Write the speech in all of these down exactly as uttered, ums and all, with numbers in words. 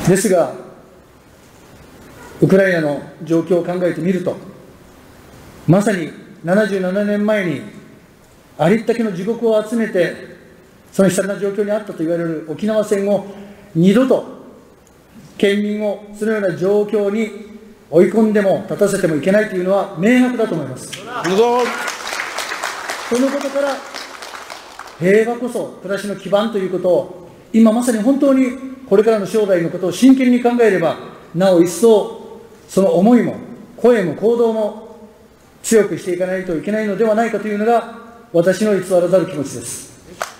ですが、ウクライナの状況を考えてみると、まさにななじゅうななねんまえにありったけの地獄を集めて、その悲惨な状況にあったと言われる沖縄戦を二度と県民をそのような状況に追い込んでも立たせてもいけないというのは明白だと思います。そのことから、平和こそ暮らしの基盤ということを、今まさに本当にこれからの将来のことを真剣に考えれば、なお一層、その思いも声も行動も強くしていかないといけないのではないかというのが、私の偽らざる気持ちです。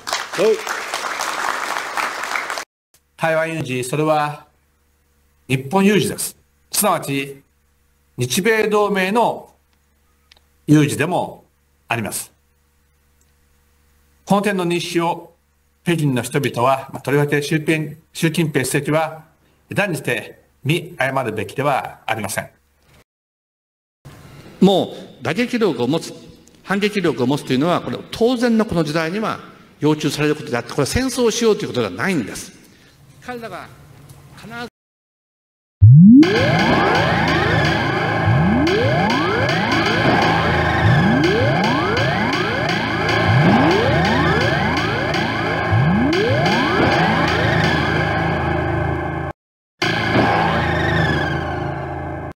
台湾有事、それは日本有事です。すなわち、日米同盟の有事でもあります。この点の認識を北京の人々は、とりわけ習近平主席は断じて見誤るべきではありません。 もう打撃力を持つ、反撃力を持つというのは、これ当然のこの時代には要求されることであって、これは戦争をしようということではないんです。彼らが必ず